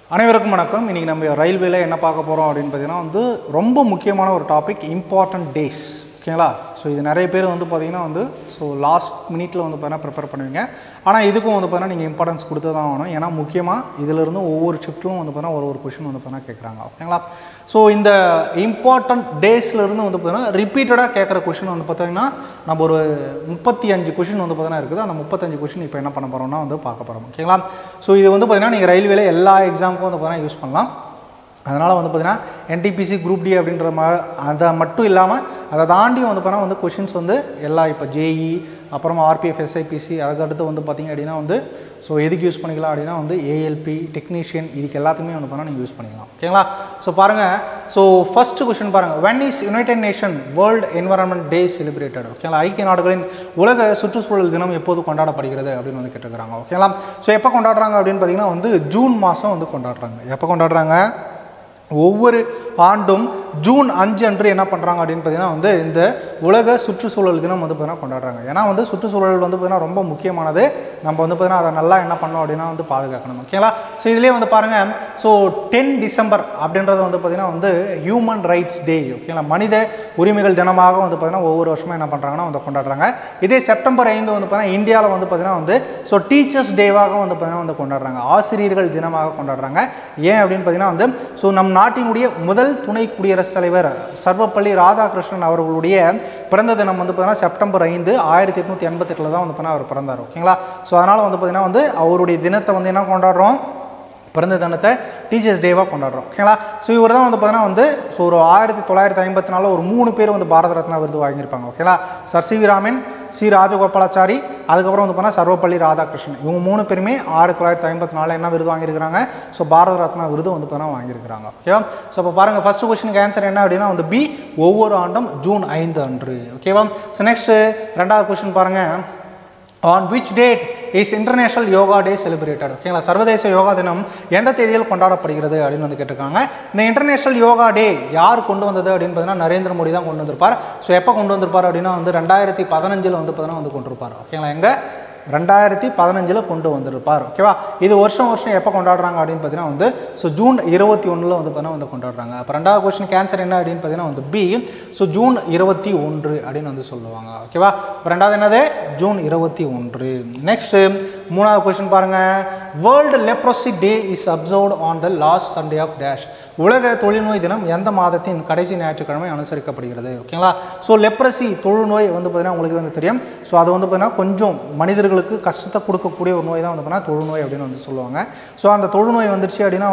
அனைவருக்கும் வணக்கம். இன்னைக்கு நம்ம ரயில்வேல என்ன பார்க்க போறோம் அப்படினு பார்த்தீங்கன்னா ரொம்ப முக்கியமான ஒரு டாபிக் இம்பார்ட்டன்ட் டேஸ். ஓகேங்களா? ஸோ இது நிறைய பேர் பார்த்தீங்கன்னா ஸோ லாஸ்ட் மினிட்ல பார்த்தீங்கன்னா ப்ரிப்பேர் பண்ணுவீங்க. ஆனால் இதுக்கும் பார்த்தீங்கன்னா நீங்கள் இம்பார்ட்டன்ஸ் கொடுத்து தான் ஆகணும். ஏன்னா முக்கியமாக இதிலிருந்து ஒவ்வொரு ஷிஃப்ட்டும் பார்த்தீங்கன்னா ஒரு கொஷின் பார்த்தீங்கன்னா கேட்குறாங்க. ஓகேங்களா? ஸோ இந்த இம்பார்ட்டன்ட் டேஸ்லேருந்து பார்த்தீங்கன்னா ரிப்பீட்டடாக கேட்குற கொஷின் பார்த்தீங்கன்னா நம்ம ஒரு 35 கொஷின் பார்த்தீங்கன்னா இருக்குது. அந்த 35 கொஷின் இப்போ என்ன பண்ண போகிறோம்னா பார்க்க போகிறோம். ஓகேங்களா? ஸோ இது பார்த்தீங்கன்னா நீங்கள் ரயில்வேல எல்லா எக்ஸாமுக்கும் பார்த்தீங்கன்னா யூஸ் பண்ணலாம். அதனால் பார்த்தீங்கன்னா NTPC குரூப் டி அப்படின்ற அதை மட்டும் இல்லாமல் அதை தாண்டி பார்த்தீங்கன்னா கொஷின்ஸ் எல்லா இப்போ JE அப்புறமா RPF SIPC அதுக்கடுத்து பார்த்தீங்க அப்படின்னா ஸோ எதுக்கு யூஸ் பண்ணிக்கலாம் அப்படின்னா ALP டெக்னீஷியன் இதுக்கு எல்லாத்துக்குமே பார்த்தீங்கன்னா நீங்கள் யூஸ் பண்ணிக்கலாம். ஓகேங்களா? ஸோ பாருங்கள். ஸோ ஃபர்ஸ்ட் கொஷின் பாருங்கள். when is United Nation World Environment Day celebrated? ஓகேங்களா? ஐக்கிய நாடுகளின் உலக சுற்றுச்சூழல் தினம் எப்போது கொண்டாடப்படுகிறது அப்படின்னு கேட்டுக்கிறாங்க. ஓகேங்களா? ஸோ எப்போ கொண்டாடுறாங்க அப்படின்னு பார்த்தீங்கன்னா ஜூன் மாதம் கொண்டாடுறாங்க. எப்போ கொண்டாடுறாங்க? ஒவ்வொரு ஆண்டும் ஜூன் 5 அன்று என்ன பண்ணுறாங்க அப்படின்னு பார்த்தீங்கன்னா இந்த உலக சுற்றுச்சூழல் தினம் பார்த்தீங்கன்னா கொண்டாடுறாங்க. ஏன்னா சுற்றுச்சூழல் பார்த்தீங்கன்னா ரொம்ப முக்கியமானது. நம்ம பார்த்தீங்கன்னா அதை நல்லா என்ன பண்ணோம் அப்படின்னா பாதுகாக்கணும். ஓகேங்களா? ஸோ இதுலேயே பாருங்கள். ஸோ 10 டிசம்பர் அப்படின்றது பார்த்தீங்கன்னா ஹியூமன் ரைட்ஸ் டே. ஓகேங்களா? மனித உரிமைகள் தினமாக பார்த்தீங்கன்னா ஒவ்வொரு வருஷமும் என்ன பண்ணுறாங்கன்னா கொண்டாடுறாங்க. இதே செப்டம்பர் 5 பார்த்தீங்கன்னா இந்தியாவில் பார்த்தீங்கன்னா ஸோ டீச்சர்ஸ் டேவாக பார்த்தீங்கன்னா கொண்டாடுறாங்க. ஆசிரியர்கள் தினமாக கொண்டாடுறாங்க. ஏன் அப்படின்னு பார்த்தீங்கன்னா ஸோ நம் நாட்டினுடைய முதல் துணை குடியரசுத் தலைவர் சர்வப்பள்ளி ராதாகிருஷ்ணன் அவர்களுடைய பிறந்த தினம் பார்த்தீங்கன்னா செப்டம்பர் 5 1888 தான் அவர் பிறந்தார். ஓகேங்களா? ஸோ அதனால் பார்த்தீங்கன்னா அவருடைய தினத்தை என்ன கொண்டாடுறோம்? பிறந்த தினத்தை டீச்சர்ஸ் டேவாக கொண்டாடுறோம். ஓகேங்களா? ஸோ இவர் தான் பார்த்தீங்கன்னா ஸோ ஒரு 1954 ஒரு 3 பேர் பாரத ரத்னா விருது வாங்கியிருப்பாங்க. ஓகேங்களா? Sir C V Raman, C Rajagopalachari, அதுக்கப்புறம் பார்த்தீங்கன்னா சர்வப்பள்ளி ராதாகிருஷ்ணன். இவங்க 3 பேருமே 1954 என்ன விருது வாங்கியிருக்கிறாங்க? ஸோ பாரத ரத்னா விருது பார்த்தீங்கன்னா வாங்கியிருக்கிறாங்க. ஓகேவா? ஸோ இப்போ பாருங்கள். ஃபர்ஸ்ட் கொஸ்டினுக்கு ஆன்சர் என்ன அப்படின்னா பி ஒவ்வொரு ஆண்டும் ஜூன் 5 அன்று. ஓகேவா? ஸோ நெக்ஸ்ட் ரெண்டாவது கொஸ்டின் பாருங்கள். On which date is International Yoga Day celebrated? ஓகேங்களா? சர்வதேச யோகா தினம் எந்த தேதியில் கொண்டாடப்படுகிறது அப்படின்னு கேட்டிருக்காங்க. இந்த இன்டர்நேஷனல் யோகா டே யார் கொண்டு வந்தது அப்படின்னு பார்த்தீங்கன்னா நரேந்திர மோடி தான் கொண்டு வந்திருப்பார். ஸோ எப்போ கொண்டு வந்திருப்பார் அப்படின்னா 2015 பார்த்தீங்கன்னா கொண்டு இருப்பார். ஓகேங்களா? எங்கே 2015 கொண்டு வந்திருப்பார். ஓகேவா? இது வருஷம் எப்போ கொண்டாடுறாங்க அப்படின்னு பார்த்தீங்கன்னா ஸோ ஜூன் 21 பார்த்தீங்கன்னா கொண்டாடுறாங்க. அப்போ ரெண்டாவது கொஸ்டின் கேன்சர் என்ன அப்படின்னு பார்த்தீங்கன்னா பி ஸோ ஜூன் 21 அப்படின்னு சொல்லுவாங்க. ஓகேவா? இப்போ ரெண்டாவது என்னது? ஜூன் 21. நெக்ஸ்ட் மூணாவது கொஸ்டின் பாருங்க. World leprosy day is observed on the last Sunday of dash. உலக தொழுநோய் தினம் எந்த மாதத்தின் கடைசி ஞாயிற்றுக்கிழமை அனுசரிக்கப்படுகிறது? ஓகேங்களா? ஸோ லெப்ரசி தொழுநோய் பார்த்தீங்கன்னா உங்களுக்கு தெரியும். ஸோ அது பார்த்தீங்கன்னா கொஞ்சம் மனிதர்களுக்கு கஷ்டத்தை கொடுக்கக்கூடிய ஒரு நோய் தான் பார்த்தீங்கன்னா தொழுநோய் அப்படின்னு சொல்லுவாங்க. ஸோ அந்த தொழுநோய் வந்துருச்சு அப்படின்னா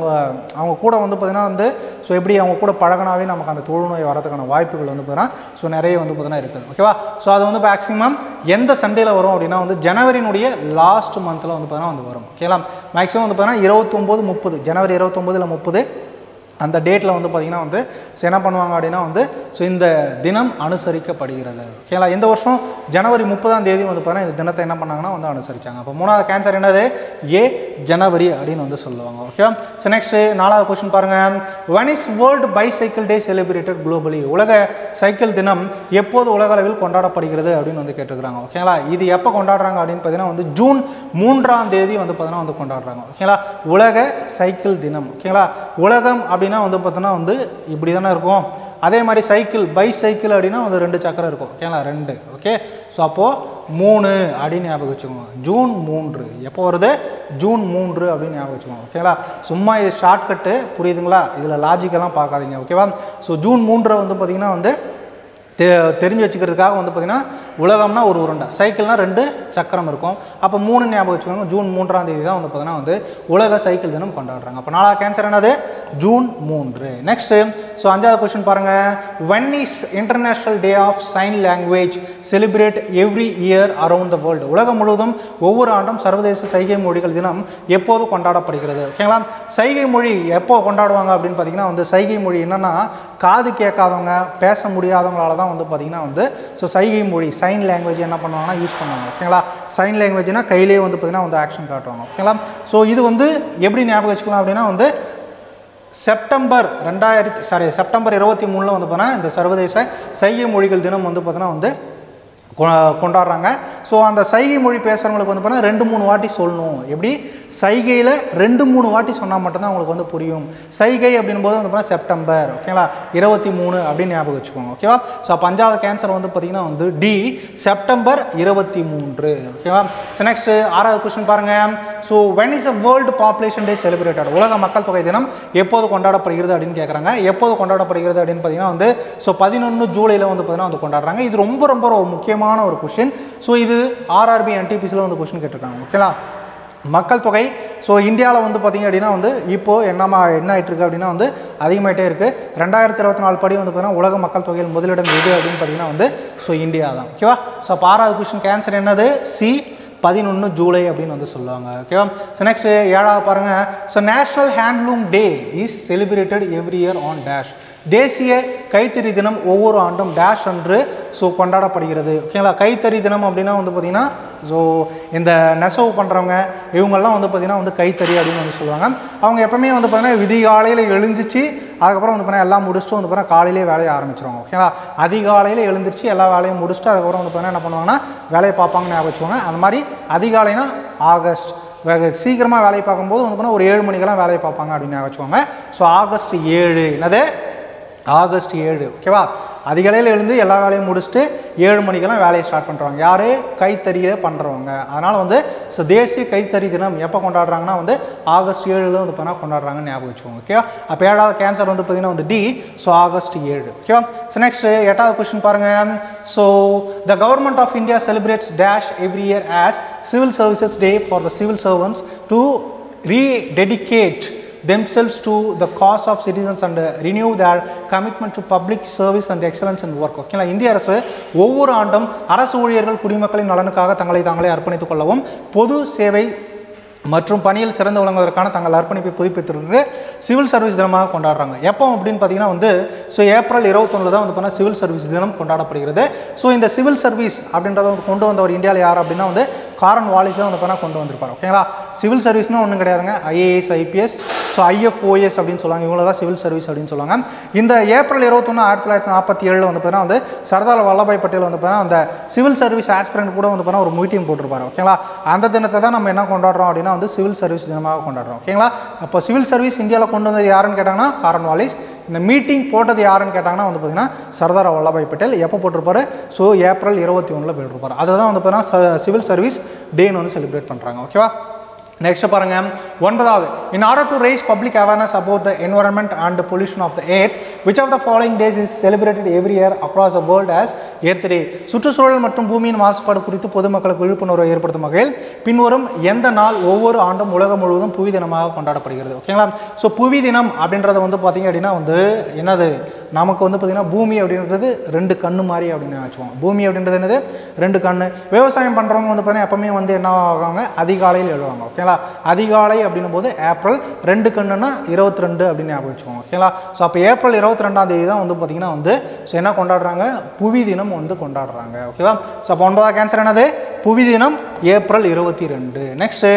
அவங்க கூட பார்த்தீங்கன்னா ஸோ எப்படி அவங்க கூட பழகினாவே நமக்கு அந்த தொழுநோய் வரதுக்கான வாய்ப்புகள் பார்த்தீங்கன்னா ஸோ நிறைய பார்த்தீங்கன்னா இருக்குது. ஓகேவா? ஸோ அது மேக்ஸிமம் எந்த சண்டேல வரும் அப்படின்னா ஜனவரியினுடைய லாஸ்ட் மந்தில் பார்த்தீங்கன்னா வரும். ஓகேங்களா? மேக்ஸிமம் பார்த்தீங்கன்னா 29, 30 ஜனவரி 29 இல்லை 30 அந்த டேட்டில் பார்த்தீங்கன்னா ஸோ என்ன பண்ணுவாங்க அப்படின்னா ஸோ இந்த தினம் அனுசரிக்கப்படுகிறது. ஓகேங்களா? இந்த வருஷம் ஜனவரி 30ஆம் தேதி பார்த்தீங்கன்னா இந்த தினத்தை என்ன பண்ணாங்கன்னா அனுசரித்தாங்க. அப்போ மூணாவது கேன்சர் என்னது? ஏ ஜனவரி அப்படின்னு சொல்லுவாங்க. ஓகே. ஸோ நெக்ஸ்ட் நாலாவது கொஸ்டின் பாருங்கள். when is world bicycle day celebrated globally? உலக சைக்கிள் தினம் எப்போது உலக அளவில் கொண்டாடப்படுகிறது அப்படின்னு கேட்டுக்கிறாங்க. ஓகேங்களா? இது எப்போ கொண்டாடுறாங்க அப்படின்னு பார்த்தீங்கன்னா ஜூன் 3ஆம் தேதி பார்த்தீங்கன்னா கொண்டாடுறாங்க. ஓகேங்களா? உலக சைக்கிள் தினம். ஓகேங்களா? உலகம் அப்படின்னா பார்த்தோன்னா இப்படி தானே இருக்கும். அதே மாதிரி சைக்கிள் பைசைக்கிள் அப்படின்னா 2 சக்கரம் இருக்கும். ஓகேங்களா? 2. ஓகே. ஸோ அப்போது 3 அப்படின்னு ஞாபகம் வச்சுக்கோங்க. ஜூன் 3 எப்போ வருது? ஜூன் 3 அப்படின்னு ஞாபகம் வச்சுக்கோங்க. ஓகேங்களா? சும்மா இது ஷார்ட்கட்டு, புரியுதுங்களா? இதில் லாஜிக்கெல்லாம் பார்க்காதீங்க. ஓகேவா? ஸோ ஜூன் 3 பார்த்தீங்கன்னா தெரிஞ்சு வச்சுக்கிறதுக்காக பார்த்தீங்கன்னா உலகம்னா ஒரு உருண்டை, சைக்கிள்னா 2 சக்கரம் இருக்கும். அப்போ 3 ஞாபகம் வச்சுக்கோங்க. ஜூன் 3ஆம் தேதி தான் பார்த்தீங்கன்னா உலக சைக்கிள் தினம் கொண்டாடுறாங்க. அப்போ நாலாவது கேன்சர் என்னது? ஜூன் 3. நெக்ஸ்ட் ஸோ அஞ்சாவது கொஸ்டின் பாருங்கள். when is international day of sign language celebrate every year around the world? உலகம் முழுவதும் ஒவ்வொரு ஆண்டும் சர்வதேச சைகை மொழிகள் தினம் எப்போது கொண்டாடப்படுகிறது? ஓகேங்களா? சைகை மொழி எப்போ கொண்டாடுவாங்க அப்படின்னு பார்த்தீங்கன்னா சைகை மொழி என்னென்னா காது கேட்காதவங்க, பேச முடியாதவங்களால தான் பார்த்தீங்கன்னா ஸோ சைகை மொழி சைன் லாங்குவேஜ் என்ன பண்ணுவாங்கன்னா யூஸ் பண்ணுவாங்க. ஓகேங்களா? சைன் லாங்குவேஜ்னா கையிலே பார்த்தீங்கன்னா ஆக்ஷன் காட்டுவாங்க. ஓகேங்களா? ஸோ இது எப்படி ஞாபகம் வச்சுக்கலாம் அப்படின்னா செப்டம்பர் 23 பார்த்தீங்கன்னா இந்த சர்வதேச சைகை மொழிகள் தினம் பார்த்தீங்கன்னா கொண்டாடுறாங்க. ஸோ அந்த சைகை மொழி பேசுகிறவங்களுக்கு வந்து பார்த்தீங்கன்னா 2-3 வாட்டி சொல்லணும். எப்படி சைகையில் 2-3 வாட்டி சொன்னால் மட்டும்தான் உங்களுக்கு வந்து புரியும். சைகை அப்படின் போது வந்து பார்த்தீங்கன்னா செப்டம்பர், ஓகேங்களா, 23 அப்படின்னு ஞாபகம் வச்சுக்கோங்க. ஓகேவா. ஸோ அப்போ 5வது கேன்சர் வந்து பார்த்தீங்கன்னா வந்து டி, செப்டம்பர் 23. ஓகேவா. ஸோ நெக்ஸ்ட் 6வது கொஸ்டின் பாருங்கள். So when is a world population day celebrated? உலக மக்கள் தொகை தினம் எப்போது கொண்டாடப்படுகிறது அப்படின்னு கேட்குறாங்க. எப்போது கொண்டாடப்படுகிறது அப்படின்னு பார்த்தீங்கன்னா வந்து ஸோ 11 ஜூலையில் வந்து பார்த்தீங்கன்னா வந்து கொண்டாடுறாங்க. இது ரொம்ப ரொம்ப முக்கியமான ஒரு கொஸ்டின். ஸோ இது ஆர்ஆர்பி என்டிபிசியில் வந்து கொஸ்டின் கேட்டிருக்காங்க. ஓகேங்களா. மக்கள் தொகை ஸோ இந்தியாவில் வந்து பார்த்திங்க அப்படின்னா வந்து இப்போது என்ன ஆகிட்டு இருக்குது அப்படின்னா வந்து அதிகமாகிட்டே இருக்குது. 2024 படி வந்து பார்த்தீங்கன்னா உலக மக்கள் தொகையில் முதலிடம் எது அப்படின்னு பார்த்தீங்கன்னா வந்து ஸோ இந்தியா தான். ஓகேவா. ஸோ அப்போ 6வது கொஸ்டின் கேன்சர் என்னது? சி, 11 ஜூலை அப்படின்னு வந்து சொல்லுவாங்க. ஓகேவா. ஸோ நெக்ஸ்ட் 7வது பாருங்கள். So national handloom day is celebrated every year on dash. தேசிய கைத்தறி தினம் ஒவ்வொரு ஆண்டும் டேஷ் அன்று ஸோ கொண்டாடப்படுகிறது. ஓகேங்களா. கைத்தறி தினம் அப்படின்னா வந்து பார்த்திங்கன்னா ஸோ இந்த நெசவு பண்ணுறவங்க இவங்கெல்லாம் வந்து பார்த்திங்கன்னா வந்து கைத்தறி அப்படின்னு வந்து சொல்லுவாங்க. அவங்க எப்போவுமே வந்து பார்த்திங்கன்னா விதிகாலையில் எழுந்திரிச்சு அதுக்கப்புறம் வந்து பார்த்தீங்கன்னா எல்லாம் முடிச்சுட்டு வந்து பார்த்தீங்கன்னா காலையிலே வேலையை ஆரம்பிச்சிருவாங்க. ஓகேங்களா. அதிகாலையில் எழுந்திரிச்சு எல்லா வேலையும் முடிச்சுட்டு அதுக்கப்புறம் வந்து பார்த்தீங்கன்னா என்ன பண்ணுவாங்கன்னா வேலையை பார்ப்பாங்கன்னு ஞாபகம் வச்சுக்கோங்க. அந்த மாதிரி அதிகாலைனா ஆகஸ்ட், சீக்கிரமாக வேலையை பார்க்கும்போது வந்து பார்த்தீங்கன்னா ஒரு 7 மணிக்கெல்லாம் வேலையை பார்ப்பாங்க அப்படின்னு ஞாபகம் வச்சுக்கோங்க. ஸோ ஆகஸ்ட் 7, என்னது ஆகஸ்ட் 7. ஓகேவா. அதிகாலையில் எழுந்து எல்லா வேலையும் முடிச்சுட்டு 7 மணிக்கெல்லாம் வேலையை ஸ்டார்ட் பண்ணுறாங்க. யார்? கைத்தறியில் பண்ணுறவங்க. அதனால் வந்து ஸோ தேசிய கைத்தறி தினம் எப்போ கொண்டாடுறாங்கன்னா வந்து ஆகஸ்ட் 7 வந்து பார்த்தீங்கன்னா கொண்டாடுறாங்கன்னு ஞாபகம் வச்சுக்கோங்க. ஓகேவா. அப்போ 7வது கேன்சர் வந்து பார்த்தீங்கன்னா வந்து டி, ஸோ ஆகஸ்ட் 7. ஓகேவா. ஸோ நெக்ஸ்ட் 8வது கொஸ்டின் பாருங்கள். So the government of India celebrates dash every year as civil services day for the civil servants to rededicate themselves to the cause of citizens and renew their commitment to public service and excellence in work. ஓகேங்களா. இந்திய அரசு ஒவ்வொரு ஆண்டும் அரசு ஊழியர்கள் குடிமக்களின் நலனுக்காக தங்களை தாங்களே அர்ப்பணித்துக் கொள்ளவும் பொது சேவை மற்றும் பணியில் சிறந்து விளங்குவதற்கான தங்கள் அர்ப்பணிப்பை புதுப்பித்திருக்கு சிவில் சர்வீஸ் தினமாக கொண்டாடுறாங்க. எப்போ அப்படின்னு பார்த்தீங்கன்னா வந்து ஸோ ஏப்ரல் 21 தான் வந்து பார்த்தீங்கன்னா சிவில் சர்வீஸ் தினம் கொண்டாடப்படுகிறது. ஸோ இந்த சிவில் சர்வீஸ் அப்படின்றத வந்து கொண்டு வந்தவர் இந்தியாவில் யார் அப்படின்னா வந்து காரன் வாலிஸ் தான் வந்து பார்த்தீங்கன்னா கொண்டு வந்திருப்பார். ஓகேங்களா. சிவில் சர்வீஸ்னு ஒன்றும் கிடையாதுங்க. ஐஏஎஸ், ஐபிஎஸ், ஸோ ஐஎஃப்ஓஎஸ் அப்படின்னு சொல்லுவாங்க. இவங்கள தான் சிவில் சர்வீஸ் அப்படின்னு சொல்லுவாங்க. இந்த ஏப்ரல் 21, 1947 வந்து பார்த்தீங்கன்னா வந்து சர்தார் வல்லபாய் பட்டேல் வந்து பார்த்தீங்கன்னா அந்த சிவில் சர்வீஸ் ஆஸ்பிரண்ட் கூட வந்து பார்த்தீங்கன்னா ஒரு மீட்டிங் போட்டிருப்பார். ஓகேங்களா. அந்த தினத்தை தான் நம்ம என்ன கொண்டாடுறோம் அப்படின்னா வந்து சிவில் சர்வீஸ் தினமாக கொண்டாடுறோம். ஓகேங்களா. அப்போ சிவில் சர்வீஸ் இந்தியாவில் கொண்டு வந்தது யாருன்னு கேட்டாங்கன்னா காரன் வாலிஸ். இந்த மீட்டிங் போட்டது யாருன்னு கேட்டாங்கன்னா வந்து பார்த்தீங்கன்னா சர்தார் வல்லபாய் பட்டேல். எப்போ போட்டிருப்பாரு? ஸோ ஏப்ரல் 21 போட்டிருப்பார். அதை தான் வந்து பார்த்தீங்கன்னா சிவில் சர்வீஸ் டேன்னு வந்து செலிப்ரேட் பண்ணுறாங்க. ஓகேவா. நெக்ஸ்ட் பாருங்க 9வது. In order to raise public awareness about the environment and the pollution of the earth, which of the following days is celebrated every year across the world as Earth Day? சுற்றுச்சூழல் மற்றும் பூமியின் மாசுபாடு குறித்து பொதுமக்களுக்கு விழிப்புணர்வை ஏற்படுத்தும் வகையில் பின்வரும் எந்த நாள் ஒவ்வொரு ஆண்டும் உலகம் முழுவதும் புவி தினமாக கொண்டாடப்படுகிறது? ஓகேங்களா. ஸோ புவி தினம் அப்படின்றத வந்து பார்த்தீங்க அப்படின்னா வந்து என்னது நமக்கு வந்து பார்த்திங்கன்னா பூமி அப்படின்றது 2 கண்ணு மாதிரி அப்படின்னு வச்சுக்கோங்க. பூமி அப்படின்றது என்னது? 2 கண்ணு. விவசாயம் பண்ணுறவங்க வந்து பார்த்தீங்கன்னா எப்பவுமே வந்து என்ன ஆகாங்க? அதிகாலையில் எழுவாங்க. ஓகேங்களா. அதிகாலை அப்படின்னும் போது ஏப்ரல் 2 கண்ணுன்னா 22 அப்படின்னு ஞாபகம் வச்சுக்கோங்க. ஓகேங்களா. ஸோ அப்போ ஏப்ரல் 22ஆம் தேதி தான் வந்து பார்த்தீங்கன்னா வந்து ஸோ என்ன கொண்டாடுறாங்க? புவி தினம் வந்து கொண்டாடுறாங்க. ஓகேவா. ஸோ அப்போ 9வது கேன்சர் என்னது? புவி தினம் ஏப்ரல் 22. நெக்ஸ்ட்டு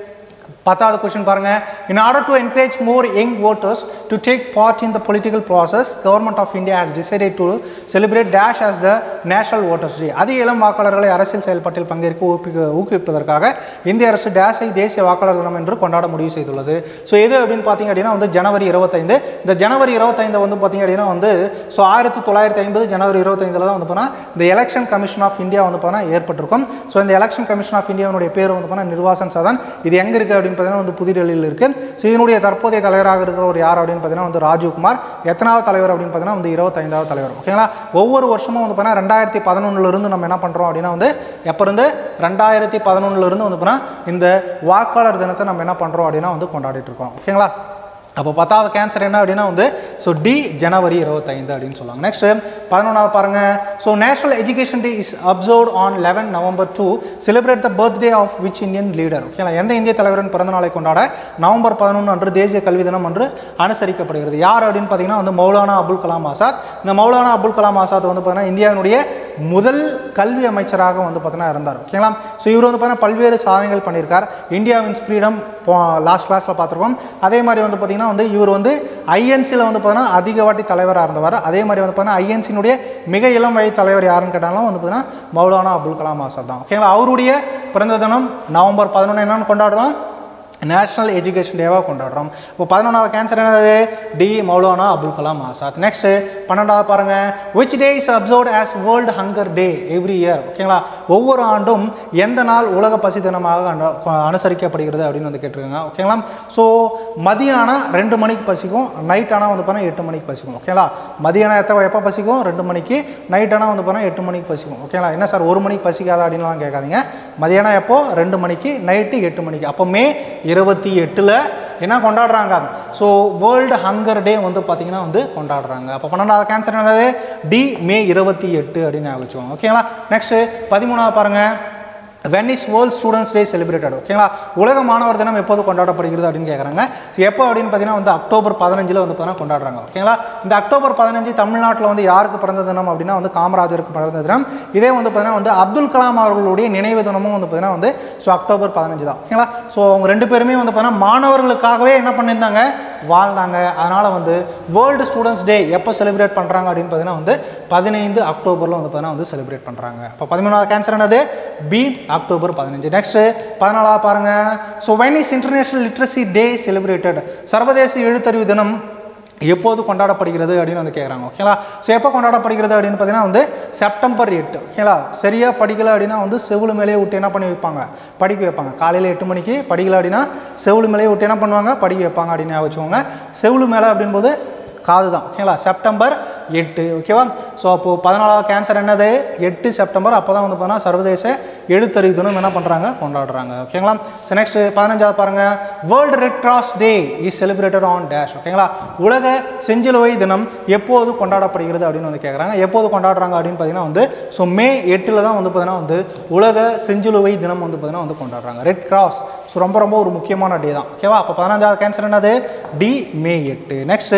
10வது கொஸ்டின் பாருங்க. In order to encourage more young voters to take part in the political process, Government of India has decided to celebrate dash as the National Voters Day. அதிக இளம் வாக்காளர்களை அரசியல் செயல்பாட்டில் பங்கேற்க ஊக்குவிப்பதற்காக இந்திய அரசு டேஷை தேசிய வாக்காளர் தினம் என்று கொண்டாட முடிவு செய்துள்ளது. ஸோ எது அப்படின்னு பார்த்தீங்க அப்படின்னா வந்து ஜனவரி 25. இந்த ஜனவரி 25 வந்து பார்த்தீங்க அப்படின்னா வந்து ஸோ 1950 ஜனவரி 25 தான் வந்து போனால் இந்த எலெக்ஷன் கமிஷன் ஆஃப் இந்தியா வந்து போனால் ஏற்பட்டிருக்கும். ஸோ இந்த எலெக்ஷன் கமிஷன் ஆஃப் இந்தியாவுடைய பேர் வந்து போனால் நிர்வாசன் சதன். இது எங்கே இருக்குது அப்படின்னு பார்த்தீங்கன்னா வந்து புதுடெல்லியில் இருக்குது. ஸோ இதனுடைய தற்போதைய தலைவராக இருக்கிற ஒரு யார் அப்படின்னு பார்த்தீங்கன்னா வந்து ராஜீவ்குமார். எத்தனாவது தலைவர் அப்படின்னு பார்த்தீங்கன்னா வந்து 25வது தலைவர். ஓகேங்களா. ஒவ்வொரு வருஷமும் வந்து பார்த்தீங்கன்னா 2011 நம்ம என்ன பண்ணுறோம் அப்படின்னா வந்து எப்போ இருந்து 2011 வந்து பார்த்தீங்கன்னா இந்த வாக்காளர் தினத்தை நம்ம என்ன பண்ணுறோம் அப்படின்னா வந்து கொண்டாடிட்டு இருக்கோம். ஓகேங்களா. அப்போ 10வது கேன்சர் என்ன அப்படின்னா வந்து ஸோ டி ஜனவரி 25 அப்படின்னு சொல்லுவாங்க. நெக்ஸ்ட் 11வது பாருங்க. So national education day is observed on 11 November to celebrate the birthday of which Indian leader? ஓகேங்களா. எந்த இந்திய தலைவரின் பிறந்த நாளை கொண்டாட நவம்பர் 11 அன்று தேசிய கல்வி தினம் என்று அனுசரிக்கப்படுகிறது? யார் அப்படின்னு பார்த்தீங்கன்னா வந்து மௌலானா அபுல் கலாம் ஆசாத். இந்த மௌலானா அபுல் கலாம் ஆசாத் வந்து பார்த்தீங்கன்னா இந்தியாவினுடைய முதல் கல்வி அமைச்சராக வந்து பார்த்தீங்கன்னா இருந்தார். ஓகேங்களா. ஸோ இவர் வந்து பார்த்தீங்கன்னா பல்வேறு சாதனைகள் பண்ணியிருக்கார். இந்தியா வின்ஸ் ஃப்ரீடம் லாஸ்ட் கிளாஸில் பார்த்துருக்கோம். அதே மாதிரி வந்து பார்த்தீங்கன்னா வந்து இவர் வந்து ஐஎன்சியில் வந்து பார்த்தீங்கன்னா அதிக வாட்டி தலைவராக இருந்தவர். அதே மாதிரி வந்து பார்த்தீங்கன்னா ஐஎன்சியினுடைய மிக இளம் வயது தலைவர் யாருன்னு கேட்டாலும் வந்து பார்த்தீங்கன்னா மௌலானா அபுல் கலாம் ஆசாத் தான். ஓகேங்களா. அவருடைய பிறந்த தினம் நவம்பர் 11 என்னன்னு கொண்டாடுறோம், நேஷனல் எஜுகேஷன் டேவாக கொண்டாடுறோம். இப்போ 11வது கேன்சர் என்னது, டி மௌலானா அபுல் கலாம் ஆசாத். நெக்ஸ்ட் 12வது பாருங்க, which day is observed as World Hunger Day every year. ஓகேங்களா. ஒவ்வொரு ஆண்டும் எந்த நாள் உலக பசி தினமாக அனுசரிக்கப்படுகிறது அப்படின்னு வந்து கேட்டிருக்காங்க. ஓகேங்களா. ஸோ மதியானம் 2 மணிக்கு பசிக்கும், நைட் ஆனால் வந்து பார்த்தீங்கன்னா 8 மணிக்கு பசிக்கும். ஓகேங்களா. மதியானம் எப்போ பசிக்கும், 2 மணிக்கு, நைட் ஆனால் வந்து பார்த்தீங்கன்னா 8 மணிக்கு பசிக்கும். ஓகேங்களா. என்ன சார் 1 மணிக்கு பசிக்காதா அப்படின்லாம் கேட்காதீங்க. மதியானம் எப்போ 2 மணிக்கு, நைட்டு 8 மணிக்கு. அப்போ மே 28 என்ன கொண்டாடுறாங்க, ஸோ வேர்ல்டு ஹங்கர் டே வந்து பார்த்தீங்கன்னா வந்து கொண்டாடுறாங்க. அப்போ 12வது கேன்சர் என்னது, டி மே 28 அப்படின்னு ஆகிச்சோம். ஓகேங்களா. நெக்ஸ்ட் 13வது பாருங்க, when is World Students Day celebrated. ஓகேங்களா. உலக மாணவர் தினம் எப்போது கொண்டாடப்படுகிறது அப்படின்னு கேட்குறாங்க. எப்போ அப்படின்னு பார்த்தீங்கன்னா வந்து அக்டோபர் 15 வந்து பார்த்தீங்கன்னா கொண்டாடுறாங்க. ஓகேங்களா. இந்த அக்டோபர் 15 தமிழ்நாட்டில் வந்து யாருக்கு பிறந்த தினம் அப்படின்னா வந்து காமராஜருக்கு பிறந்த தினம். இதே வந்து பார்த்தீங்கன்னா வந்து அப்துல் கலாம் அவர்களுடைய நினைவு தினமும் வந்து பார்த்தீங்கன்னா வந்து ஸோ அக்டோபர் 15 தான். ஓகேங்களா. ஸோ அவங்க 2 பேருமே வந்து பார்த்தீங்கன்னா மாணவர்களுக்காகவே என்ன பண்ணியிருந்தாங்க, வாழ்ந்தாங்க. அதனால் வந்து வேர்ல்டு ஸ்டூடெண்ட்ஸ் டே எப்போ செலிப்ரேட் பண்ணுறாங்க அப்படின்னு பார்த்தீங்கன்னா வந்து 15 அக்டோபரில் வந்து பார்த்தீங்கன்னா வந்து செலிப்ரேட் பண்ணுறாங்க. அப்போ 13வது கேன்சர் என்னது, பி அக்டோபர் 15. நெக்ஸ்ட் 14வது பாருங்க, so when is international literacy day celebrated. சர்வதேச எழுத்தறிவு தினம் எப்போது கொண்டாடப்படுகிறது அப்படின்னு வந்து கேட்குறாங்க. ஓகேங்களா. ஸோ எப்போ கொண்டாடப்படுகிறது அப்படின்னு பார்த்தீங்கன்னா வந்து செப்டம்பர் 8. ஓகேங்களா. சரியாக படிக்கலை அப்படின்னா வந்து செவிலு மேலேயே விட்டு என்ன பண்ணி வைப்பாங்க, படிக்க வைப்பாங்க. காலையில் 8 மணிக்கு படிக்கலை அப்படின்னா செவிலு மேலேயே விட்டு என்ன பண்ணுவாங்க, படிக்க வைப்பாங்க அப்படின்னு வச்சுக்கோங்க. செவிலு மேலே அப்படின்போது காது தான். ஓகேங்களா. செப்டம்பர் 8. ஓகேவா. ஸோ அப்போது 14வது கேன்சர் என்னது, 8 செப்டம்பர். அப்போ தான் வந்து பார்த்தீங்கன்னா சர்வதேச எழுத்தறிவு தினம் என்ன பண்ணுறாங்க, கொண்டாடுறாங்க. ஓகேங்களா. ஸோ நெக்ஸ்ட் 15வது பாருங்கள், world red cross day is celebrated on dash. ஓகேங்களா. உலக செஞ்சிலுவை தினம் எப்போது கொண்டாடப்படுகிறது அப்படின்னு வந்து கேட்குறாங்க. எப்போது கொண்டாடுறாங்க அப்படின்னு பார்த்தீங்கன்னா வந்து ஸோ மே 8 தான் வந்து பார்த்தீங்கன்னா வந்து உலக செஞ்சிலுவை தினம் வந்து பார்த்தீங்கன்னா வந்து கொண்டாடுறாங்க. ரெட் கிராஸ் ஸோ ரொம்ப ஒரு முக்கியமான டே தான். ஓகேவா. அப்போ 15வது கேன்சர் என்னது, டி மே 8. நெக்ஸ்ட்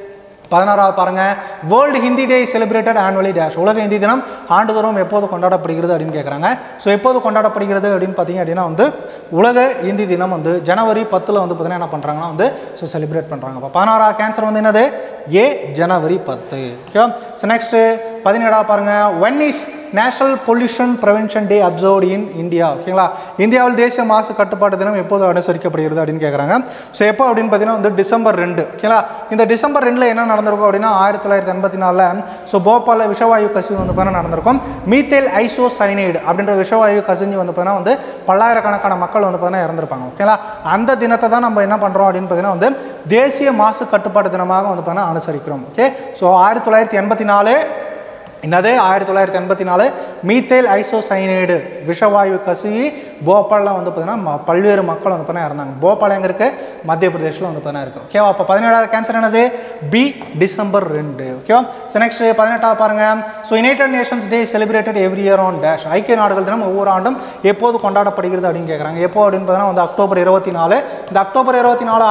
16வது பாருங்க, world Hindi day celebrated annually dash. உலக ஹிந்தி தினம் ஆண்டுதோறும் எப்போது கொண்டாடப்படுகிறது அப்படின்னு கேட்குறாங்க. ஸோ எப்போது கொண்டாடப்படுகிறது அப்படின்னு பார்த்தீங்க அப்படின்னா வந்து உலக ஹிந்தி தினம் வந்து ஜனவரி 10 வந்து பார்த்தீங்கன்னா என்ன பண்ணுறாங்கன்னா வந்து ஸோ செலிப்ரேட் பண்ணுறாங்க. அப்போ 16வது கேன்சர் வந்து என்னது, ஏ ஜனவரி 10. ஓகேவா. ஸோ நெக்ஸ்ட் 17வது பாருங்க, when is national pollution prevention day observed in India. ஓகேங்களா. இந்தியாவில் தேசிய மாசு கட்டுப்பாட்டு தினம் எப்போது அனுசரிக்கப்படுகிறது அப்படின்னு கேட்குறாங்க. ஸோ எப்போ அப்படின்னு பார்த்தீங்கன்னா வந்து டிசம்பர் 2. ஓகேங்களா. இந்த டிசம்பர் 2 என்ன நடந்திருக்கும் அப்படின்னா 1984 ஸோ போபாலில் விஷவாயு கசிவு வந்து பார்த்தீங்கன்னா நடந்திருக்கும். மீத்தேல் ஐசோசைனைடு அப்படின்ற விஷவாயு கசிஞ்சு வந்து பார்த்தீங்கன்னா வந்து பல்லாயிரக்கணக்கான மக்கள் வந்து பார்த்தீங்கன்னா இறந்துருப்பாங்க. ஓகேங்களா. அந்த தினத்தை தான் நம்ம என்ன பண்ணுறோம் அப்படின்னு பார்த்தீங்கன்னா வந்து தேசிய மாசு கட்டுப்பாட்டு தினமாக வந்து பார்த்தீங்கன்னா அனுசரிக்கிறோம். ஓகே. ஸோ 1984 என்னது 1984 மீத்தேல் ஐசோசைனைடு விஷவாயு கசிவி போபாலில் வந்து பார்த்தீங்கன்னா பல்வேறு மக்கள் வந்து பார்த்தீங்கன்னா இறந்தாங்க. போபால் எங்கே இருக்குது, மத்திய பிரதேஷில் வந்து பார்த்தீங்கன்னா இருக்குது. ஓகேவா. அப்போ 17வது கேன்சர் என்னது, பி டிசம்பர் 2. ஓகேவா. ஸோ நெக்ஸ்ட் 18வது பாருங்க, so united nations day celebrated every year on dash. ஐக்கிய நாடுகள் தினம் ஒவ்வொரு ஆண்டும் எப்போது கொண்டாடப்படுகிறது அப்படின்னு கேட்குறாங்க. எப்போ அப்படின்னு பார்த்தீங்கன்னா வந்து அக்டோபர் 24. இந்த அக்டோபர் 24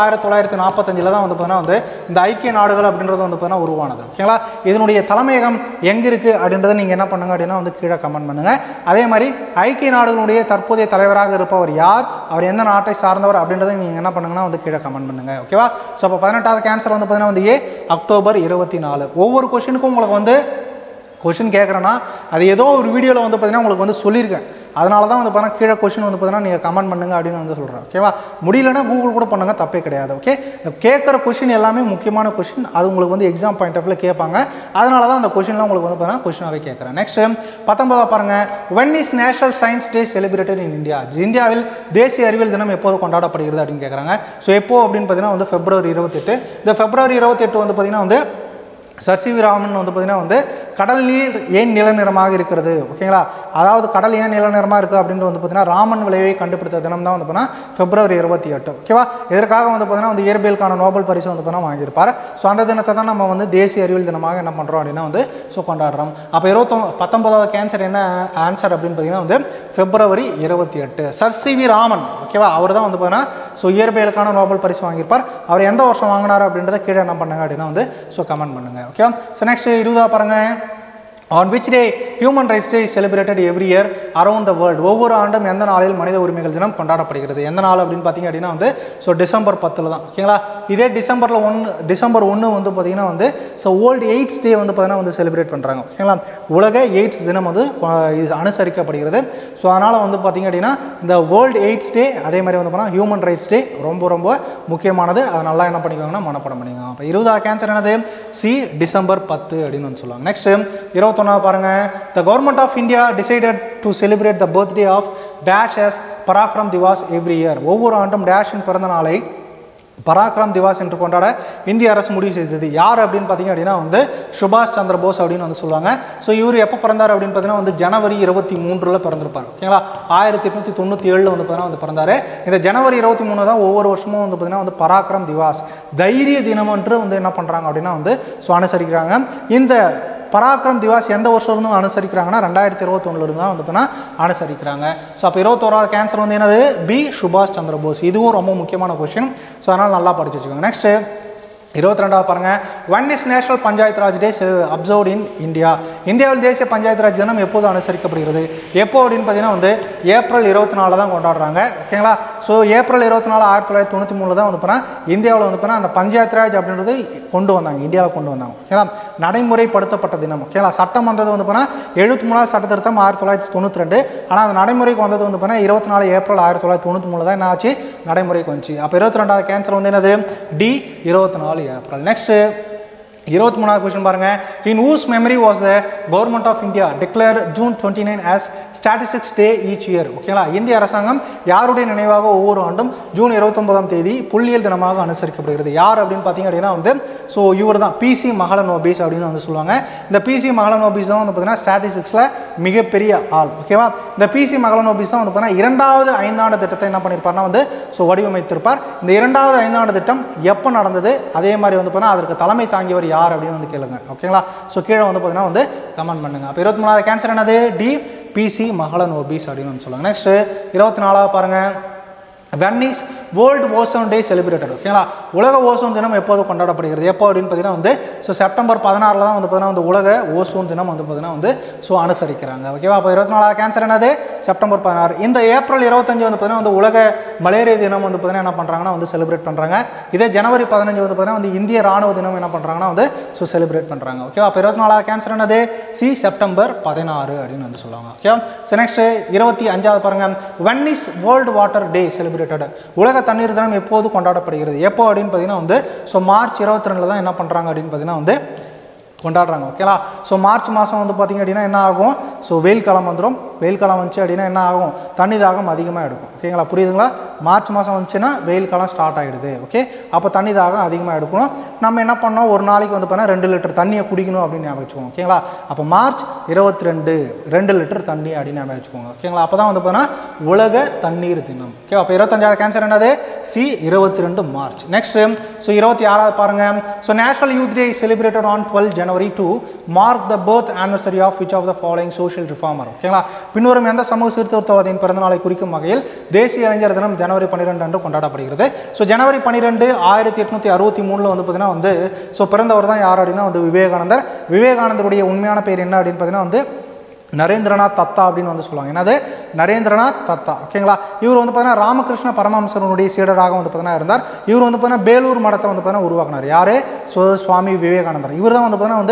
1945 தான் வந்து பார்த்தீங்கன்னா வந்து இந்த ஐக்கிய நாடுகள் அப்படின்றது வந்து பார்த்தீங்கன்னா உருவானது. ஓகேங்களா. இதனுடைய தலைமையகம் எங்கே இருக்குது அப்படின்றத நீங்கள் என்ன பண்ணுங்க அப்படின்னா வந்து கீழே கமெண்ட் பண்ணுங்க. அதே மாதிரி ஐக்கிய நாடுகளுடைய தற்போதைய தலைவராக இருப்பவர் யார், அவர் எந்த நாட்டை சார்ந்தவர் அப்படின்றத நீங்கள் என்ன பண்ணுங்கன்னா வந்து கீழே கமெண்ட் பண்ணுங்க. ஓகேவா. ஸோ அப்போ 18வது கேன்சர் வந்து பார்த்தீங்கன்னா வந்து ஏ அக்டோபர் 24. ஒவ்வொரு கொஸ்டினுக்கும் உங்களுக்கு வந்து கொஷின் கேட்குறேன்னா அது ஏதோ ஒரு வீடியோவில் வந்து பார்த்தீங்கன்னா உங்களுக்கு வந்து சொல்லியிருக்கேன். அதனால தான் வந்து பார்த்தீங்கன்னா கீழே கொஷின் வந்து பார்த்தீங்கன்னா நீங்கள் கமெண்ட் பண்ணுங்க அப்படின்னு வந்து சொல்கிறேன். ஓகேவா. முடியலன்னா கூகுள் கூட பண்ணுங்க, தப்பே கிடையாது. ஓகே. கேட்குற கொஷின் எல்லாமே முக்கியமான கொஷின், அது உங்களுக்கு வந்து எக்ஸாம் பாயிண்ட் ஆஃப் வியூ கேட்பாங்க. அதனால தான் அந்த கொஷின்லாம் உங்களுக்கு வந்து பார்த்தீங்கன்னா கொஷினாகவே கேட்குறேன். நெக்ஸ்ட் 19வது பாருங்க, when is national science day celebrated in India. இந்தியாவில் தேசிய அறிவியல் தினம் எப்போது கொண்டாடப்படுகிறது அப்படின்னு கேட்குறாங்க. ஸோ எப்போ அப்படின்னு பார்த்தீங்கன்னா வந்து February 28. இந்த February 28 வந்து பார்த்தீங்கன்னா வந்து சர் சி வி ராமன் வந்து பார்த்தீங்கன்னா வந்து கடல் நீர் ஏன் நில நிறமாக இருக்கிறது. ஓகேங்களா. அதாவது கடல் ஏன் நில நிறமாக இருக்குது அப்படின்ட்டு வந்து பார்த்தீங்கன்னா ராமன் விளைவை கண்டுபிடித்த தினம் தான் வந்து பார்த்தீங்கன்னா February 28. ஓகேவா. இதற்காக வந்து பார்த்தீங்கன்னா வந்து இயற்பியலுக்கான நோபல் பரிசு வந்து பார்த்தீங்கன்னா வாங்கியிருப்பார். ஸோ அந்த தினத்தை தான் நம்ம வந்து தேசிய அறிவியல் தினமாக என்ன பண்ணுறோம் அப்படின்னா வந்து ஸோ கொண்டாடுறோம். அப்போ 19வது கேன்சர் என்ன ஆன்சர் அப்படின்னு பார்த்தீங்கன்னா வந்து February 28. Sir C V Raman. ஓகேவா. அவர் தான் வந்து பார்த்தீங்கன்னா ஸோ இயற்பியலுக்கான நோபல் பரிசு வாங்கியிருப்பார். அவர் எந்த வருஷம் வாங்கினார் அப்படின்றத கீழே என்ன பண்ணுங்க அப்படின்னா வந்து ஸோ கமெண்ட் பண்ணுங்க. ஓகே. ஸோ நெக்ஸ்ட் 20வது பாருங்க, on which day human rights day is celebrated every year around the world. ஒவ்வொரு ஆண்டும் எந்த நாளில் மனித உரிமைகள் தினம் கொண்டாடப்படுகிறது? எந்த நாள் அப்படின்னு பார்த்தீங்க அப்படின்னா வந்து ஸோ டிசம்பர் 10 தான். ஓகேங்களா? இதே டிசம்பர் 1 வந்து பார்த்தீங்கன்னா வந்து ஸோ வேர்ல்டு எய்ட்ஸ் டே வந்து பார்த்தீங்கன்னா வந்து செலிப்ரேட் பண்ணுறாங்க. ஓகேங்களா? உலக எய்ட்ஸ் தினம் வந்து அனுசரிக்கப்படுகிறது. ஸோ அதனால் வந்து பார்த்தீங்க அப்படின்னா இந்த வேர்ல்டு எய்ட்ஸ் டே அதே மாதிரி வந்து பார்த்தீங்கன்னா ஹியூமன் ரைட்ஸ் டே ரொம்ப ரொம்ப முக்கியமானது. அதை நல்லா என்ன பண்ணிக்கோங்கன்னா மனப்படம் பண்ணிக்கோங்க. அப்போ 20வது கேன்சர் என்னது? சி டிசம்பர் 10 அப்படின்னு வந்து சொல்லுவாங்க. நெக்ஸ்ட் 21வது பாருங்க. The government of India decided to celebrate the birthday of Dash as Parakram Divas every year. ஒவ்வொரு ஆண்டும் டேஷின் பிறந்த நாளை பராக்ரம் திவாஸ் என்று கொண்டாட இந்திய அரசு முடிவு செய்தது. யார் அப்படின்னு பார்த்தீங்க அப்படின்னா வந்து சுபாஷ் சந்திர போஸ் அப்படின்னு வந்து சொல்லுவாங்க. ஸோ இவர் எப்போ பிறந்தார் அப்படின்னு பார்த்தீங்கன்னா வந்து ஜனவரி 23 பிறந்திருப்பார். ஓகேங்களா? 1897 வந்து பார்த்தீங்கன்னா வந்து பிறந்தார். இந்த ஜனவரி 23 தான் ஒவ்வொரு வருஷமும் வந்து பார்த்தீங்கன்னா வந்து பராக்ரம் திவாஸ் தைரிய தினம் என்று வந்து என்ன பண்ணுறாங்க அப்படின்னா வந்து ஸோ அனுசரிக்கிறாங்க. இந்த பராக்ரம் திவாஸ் எந்த வருஷம் இருந்தும் அனுசரிக்கிறாங்கன்னா 2021 தான் வந்து பார்த்தீங்கன்னா அனுசரிக்கிறாங்க. ஸோ அப்போ 21வது கேன்சர் வந்து என்னது? பி சுபாஷ் சந்திர போஸ். இதுவும் ரொம்ப முக்கியமான கொஸ்டின். ஸோ அதனால் நல்லா படிச்சு வச்சுக்கோங்க. நெக்ஸ்ட்டு 22வது பாருங்க. When is national Panchayat Raj day observed in India. இந்தியாவில் தேசிய பஞ்சாயத்து ராஜ் தினம் எப்போது அனுசரிக்கப்படுகிறது? எப்போ அப்படின்னு பார்த்தீங்கன்னா வந்து ஏப்ரல் 24 தான் கொண்டாடுறாங்க. ஓகேங்களா? ஸோ ஏப்ரல் 24 1993 தான் வந்து பார்த்தீங்கன்னா இந்தியாவில் வந்து பார்த்தீங்கன்னா அந்த பஞ்சாயத்து ராஜ் அப்படின்றது கொண்டு வந்தாங்க, இந்தியாவில் கொண்டு வந்தாங்க. ஓகேங்களா? நடைமுறைப்படுத்தப்பட்ட தினம். ஓகேங்களா? சட்டம் வந்தது வந்து பார்த்தீங்கன்னா 73வது சட்ட திருத்தம் 1992. ஆனால் அந்த நடைமுறைக்கு வந்தது வந்து பார்த்தீங்கன்னா 24 ஏப்ரல் 1993 தான் என்ன ஆச்சு? நடைமுறைக்கு வந்துச்சு. அப்போ 22வது கேன்சர் வந்து என்னது? D 24 April. நெக்ஸ்ட் 23வது क्वेश्चन பாருங்க. In whose memory was the government of India declare June 29 as statistics day each year? ஓகேங்களா? இந்திய அரசாங்கம் யாருடைய நினைவாக ஒவ்வொரு ஆண்டும் ஜூன் 29ஆம் தேதி புள்ளியியல் தினமாக அனுசரிக்கப்படுகிறது? யார் அப்படின்னு பார்த்தீங்க அப்படின்னா வந்து ஸோ இவர் தான் பிசி மஹலனோபிஸ் அப்படின்னு வந்து சொல்லுவாங்க. இந்த பிசி மஹலனோபிஸ் தான் வந்து பார்த்தீங்கன்னா ஸ்டாட்டிஸ்டிக்ஸில் மிகப்பெரிய ஆள். ஓகேவா? இந்த பிசி மஹலனோபிஸ் தான் வந்து பார்த்தீங்கன்னா 2வது ஐந்தாண்டு திட்டத்தை என்ன பண்ணியிருப்பார்னா வந்து ஸோ வடிவமைத்திருப்பார். இந்த 2வது ஐந்தாண்டு திட்டம் எப்போ நடந்தது? அதே மாதிரி வந்து பார்த்தீங்கன்னா அதற்கு தலைமை தாங்கியவர் யார் அப்படின்னு வந்து கேளுங்க. ஓகேங்களா? ஸோ கீழே வந்து பார்த்தீங்கன்னா வந்து கமெண்ட் பண்ணுங்க. அப்போ 23வது கேன்சர் என்னது? டி பிசி மஹலனோபிஸ் அப்படின்னு வந்து சொல்லுவாங்க. நெக்ஸ்ட் 24வது பாருங்க. When is World Ozone Day celebrated? ஓகேங்களா? உலக ஓசோன் தினம் எப்போது கொண்டாடப்படுகிறது? எப்போ அப்படின்னு பார்த்தீங்கன்னா வந்து ஸோ செப்டம்பர் 16 தான் வந்து பார்த்தீங்கன்னா வந்து உலக ஓசோன் தினம் வந்து பார்த்தீங்கன்னா வந்து ஸோ அனுசரிக்கிறாங்க. ஓகேவா? அப்போ 24வது கேன்சர் என்னது? செப்டம்பர் 16. இந்த ஏப்ரல் 25 வந்து பார்த்தீங்கன்னா வந்து உலக மலேரியா தினம் வந்து பார்த்தீங்கன்னா என்ன பண்ணுறாங்கன்னா வந்து செலிப்ரேட் பண்ணுறாங்க. இதே ஜனவரி 15 வந்து பார்த்தீங்கன்னா வந்து இந்திய ராணுவ தினம் என்ன பண்ணுறாங்கன்னா வந்து ஸோ செலிப்ரேட் பண்ணுறாங்க. ஓகேவா? அப்போ 24வது கேன்சர் என்னது? சி செப்டம்பர் 16 அப்படின்னு வந்து சொல்லுவாங்க. ஓகேவா? ஸோ நெக்ஸ்ட் 25வது பாருங்க. When is World Water Day celebrated? உலக தண்ணீர் தினம் எப்போது கொண்டாடப்படுகிறது? எப்போ அப்படின்னு பார்த்தீங்கன்னா வந்து ஸோ மார்ச் 22 தான் என்ன பண்ணுறாங்க அப்படின்னு பார்த்தீங்கன்னா வந்து கொண்டாடுறாங்க. ஓகேங்களா? ஸோ மார்ச் மாதம் வந்து பார்த்திங்க அப்படின்னா என்ன ஆகும்? ஸோ வெயில் காலம் வந்துடும். வெயில் காலம் வந்துச்சு அப்படின்னா என்ன ஆகும்? தண்ணி தாகம் அதிகமாக எடுக்கும். ஓகேங்களா? புரியுதுங்களா? மார்ச் மாதம் வந்துச்சுன்னா வெயில் காலம் ஸ்டார்ட் ஆகிடுது. ஓகே? அப்போ தண்ணி தாகம் அதிகமாக எடுக்கணும். நம்ம என்ன பண்ணோம்? ஒரு நாளைக்கு வந்து பார்த்தீங்கன்னா 2 லிட்டர் தண்ணியை குடிக்கணும் அப்படின்னு ஞாபகம் வச்சுக்கோங்க. ஓகேங்களா? அப்போ மார்ச் 22 2 லிட்டர் தண்ணி அப்படின்னு ஞாபகம் வச்சுக்கோங்க. ஓகேங்களா? அப்போ தான் வந்து பார்த்தீங்கன்னா உலக தண்ணீர் தினம். ஓகே? அப்போ 25வது கேன்சர் என்னது? C 22 March. நெக்ஸ்ட் ஸோ 26வது பாருங்க. So national youth day celebrated on 12 January to mark the birth anniversary of which of the following social reformer? ஓகேங்களா? பின்வரும் எந்த சமூக சீர்திருத்தவாதியின் பிறந்தநாளை குறிக்கும் வகையில் தேசிய இளைஞர் தினம் ஜனவரி 12 அன்று கொண்டாடப்படுகிறது? ஸோ ஜனவரி 12 1863 வந்து பார்த்தீங்கன்னா வந்து ஸோ பிறந்தவர் தான் யார் அப்படின்னா வந்து விவேகானந்தர். விவேகானந்தருடைய உண்மையான பேர் என்ன அப்படின்னு பார்த்தீங்கன்னா வந்து நரேந்திரநாத் தத்தா அப்படின்னு வந்து சொல்லுவாங்க. என்னது? நரேந்திரநாத் தத்தா. ஓகேங்களா? இவர் வந்து பார்த்தீங்கன்னா ராமகிருஷ்ண பரமஹம்சருடைய சீடராக வந்து பார்த்தீங்கன்னா இருந்தார். இவர் வந்து பார்த்தீங்கன்னா பேலூர் மடத்தை வந்து பார்த்தீங்கன்னா உருவாக்கினார். யார்? சுவாமி விவேகானந்தர். இவர் தான் வந்து பார்த்தீங்கன்னா வந்து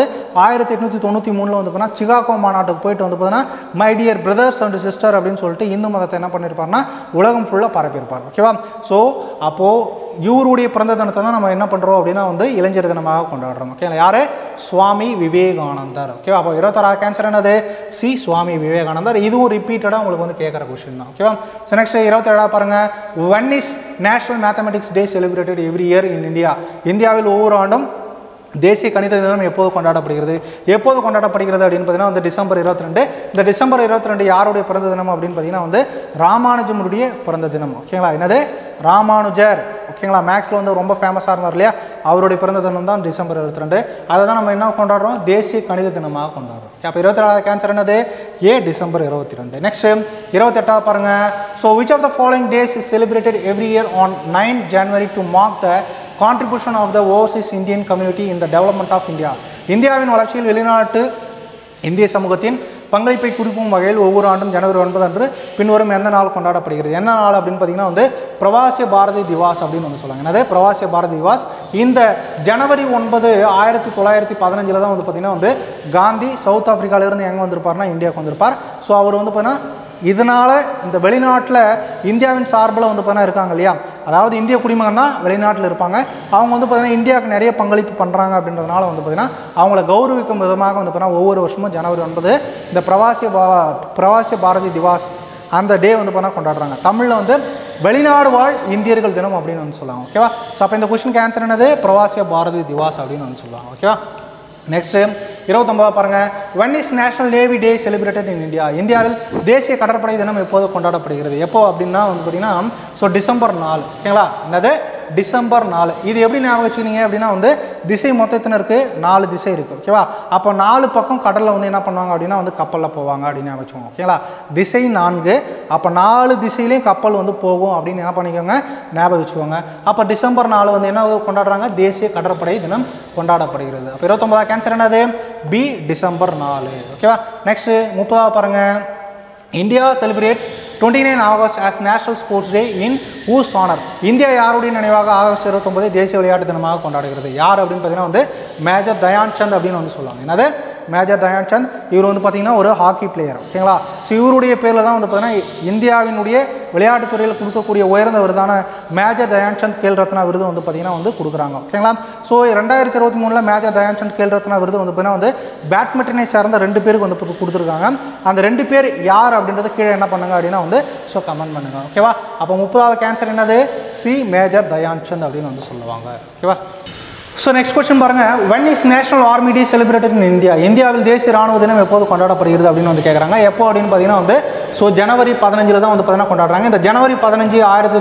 1893 வந்து பார்த்தீங்கன்னா சிகாகோ மாநாட்டுக்கு போயிட்டு வந்து பார்த்தீங்கன்னா my dear brothers and sister அப்படின்னு சொல்லிட்டு இந்து மதத்தை என்ன பண்ணியிருப்பார்னா உலகம் ஃபுல்லாக பரப்பியிருப்பார். ஓகேவா? ஸோ அப்போது இவருடைய பிறந்த தினத்தை தான் நம்ம என்ன பண்ணுறோம் அப்படின்னா வந்து இளைஞர் தினமாக கொண்டாடுறோம். ஓகேங்களா? யார்? சுவாமி விவேகானந்தர். ஓகேவா? அப்போ 26வது கேன்சர் என்னது? சி சுவாமி விவேகானந்தர். இதுவும் ரிப்பீட்டடாக உங்களுக்கு வந்து கேட்குற கொஸ்டின் தான். ஓகேவா? ஸோ நெக்ஸ்ட் 27 பாருங்க. when is national mathematics day celebrated every year in India? இந்தியாவில் ஒவ்வொரு ஆண்டும் தேசிய கணித தினம் எப்போது கொண்டாடப்படுகிறது? எப்போது கொண்டாடப்படுகிறது அப்படின்னு பார்த்தீங்கன்னா வந்து டிசம்பர் 22. இந்த டிசம்பர் 22 யாருடைய பிறந்த தினம் அப்படின்னு பார்த்தீங்கன்னா வந்து ராமானுஜமுடைய பிறந்த தினம். ஓகேங்களா? என்னது? ராமானுஜர். ஓகேங்களா? மேக்ஸில் வந்து ரொம்ப ஃபேமஸாக இருந்தார் இல்லையா? அவருடைய பிறந்த தினம் தான் டிசம்பர் 22. அதை தான் நம்ம என்ன கொண்டாடுறோம்? தேசிய கணித தினமாக கொண்டாடுறோம். அப்போ 27வது கேன்சர் என்னது? ஏ டிசம்பர் 22. நெக்ஸ்ட் 28 பாருங்க. So which of the following days is celebrated every year on 9 January to mark the contribution of the overseas Indian community in the development of India? இந்தியாவின் வளர்ச்சியில் வெளிநாட்டு இந்திய சமூகத்தின் பங்களிப்பை குறிக்கும் வகையில் ஒவ்வொரு ஆண்டும் ஜனவரி 9 அன்று பின்வரும் எந்த நாள் கொண்டாடப்படுகிறது? என்ன நாள் அப்படின்னு பார்த்தீங்கன்னா வந்து பிரவாசி பாரதி திவாஸ் அப்படின்னு வந்து சொல்லுவாங்க. என்னது? பிரவாசி பாரதி திவாஸ். இந்த ஜனவரி 9 1915 தான் வந்து பார்த்தீங்கன்னா வந்து காந்தி சவுத் ஆப்பிரிக்காவிலேருந்து எங்கே வந்திருப்பார்னா இந்தியாவுக்கு வந்திருப்பார். ஸோ அவர் வந்து பார்த்தீங்கன்னா இதனால் இந்த வெளிநாட்டில் இந்தியாவின் சார்பில் வந்து பார்த்தீங்கன்னா இருக்காங்க இல்லையா, அதாவது இந்திய குடிமகன்னா வெளிநாட்டில் இருப்பாங்க, அவங்க வந்து பார்த்தீங்கன்னா இந்தியாவுக்கு நிறைய பங்களிப்பு பண்ணுறாங்க அப்படின்றதுனால வந்து பார்த்தீங்கன்னா அவங்கள கௌரவிக்கும் விதமாக வந்து பார்த்தீங்கன்னா ஒவ்வொரு வருஷமும் ஜனவரி 9 இந்த பிரவாசி பாரதி திவாஸ் அந்த டே வந்து பார்த்தீங்கன்னா கொண்டாடுறாங்க. தமிழில் வந்து வெளிநாடு வாழ் இந்தியர்கள் தினம் அப்படின்னு வந்து சொல்லுவாங்க. ஓகேவா? ஸோ அப்போ இந்த கொஸ்டினுக்கு ஆன்சர் என்னது? பிரவாசி பாரதி திவாஸ் அப்படின்னு வந்து சொல்லுவாங்க. ஓகேவா? நெக்ஸ்ட்டு 29 பாருங்கள். when is national navy day celebrated in India? இந்தியாவில் தேசிய கடற்படை தினம் எப்போது கொண்டாடப்படுகிறது? எப்போ அப்படின்னா வந்து பார்த்தீங்கன்னா ஸோ டிசம்பர் 4. ஓகேங்களா? என்னது? டிசம்பர் 4. இது எப்படி ஞாபகம் வச்சுக்கிறீங்க அப்படின்னா வந்து திசை மொத்தத்தினருக்கு 4 திசை இருக்குது. ஓகேவா? அப்போ 4 பக்கம் கடலில் வந்து என்ன பண்ணுவாங்க அப்படின்னா வந்து கப்பலில் போவாங்க அப்படின்னு ஞாபகம் வச்சுக்கோங்க. ஓகேங்களா? திசை 4, அப்போ 4 திசையிலையும் கப்பல் வந்து போகும் அப்படின்னு என்ன பண்ணிக்கோங்க, ஞாபகம் வச்சுக்கோங்க. அப்போ டிசம்பர் 4 வந்து என்ன கொண்டாடுறாங்க? தேசிய கடற்படை தினம் கொண்டாடப்படுகிறது. அப்போ 29 கேன்சர் என்னது? B December 4. ஓகேவா? நெக்ஸ்ட் 30 பாருங்கள். India celebrates 29 August as national sports day in whose honor? India யாருடைய நினைவாக ஆகஸ்ட் 29 தேசிய விளையாட்டு தினமாக கொண்டாடுகிறது? யார் அப்படின்னு பார்த்தீங்கன்னா வந்து மேஜர் தயான் சந்த் அப்படின்னு வந்து சொல்லுவாங்க. என்னது? மேஜர் தயான் சந்த். இவர் வந்து பார்த்தீங்கன்னா ஒரு ஹாக்கி பிளேயர். ஓகேங்களா? ஸோ இவருடைய பேரில் தான் வந்து பார்த்தீங்கன்னா இந்தியாவினுடைய விளையாட்டுத்துறையில் கொடுக்கக்கூடிய உயர்ந்த விருதான மேஜர் தயான் சந்த் கேல் ரத்னா விருது வந்து பார்த்தீங்கன்னா வந்து கொடுக்குறாங்க. ஓகேங்களா? ஸோ 2023 மேஜர் தயான் சந்த் கேல் ரத்னா விருது வந்து பார்த்தீங்கன்னா வந்து பேட்மிண்டனை சார்ந்த 2 பேருக்கு வந்து கொடுத்துருக்காங்க. அந்த 2 பேர் யார் அப்படின்றத கீழே என்ன பண்ணுங்க அப்படின்னா வந்து ஸோ கமெண்ட் பண்ணுங்க. ஓகேவா? அப்போ 30வது கேன்சர் என்னது? சி மேஜர் தயான் சந்த் அப்படின்னு வந்து சொல்லுவாங்க. ஓகேவா? ஸோ நெக்ஸ்ட் கொஸ்டின் பாருங்கள். when is national army day celebrated in India? இந்தியாவில் தேசிய ராணுவ தினம் எப்போது கொண்டாடப்படுகிறது அப்படின்னு வந்து கேட்குறாங்க. எப்போ அப்படின்னு பார்த்தீங்கன்னா வந்து ஸோ ஜனவரி 15 தான் வந்து பார்த்தீங்கன்னா கொண்டாடுறாங்க. இந்த ஜனவரி 15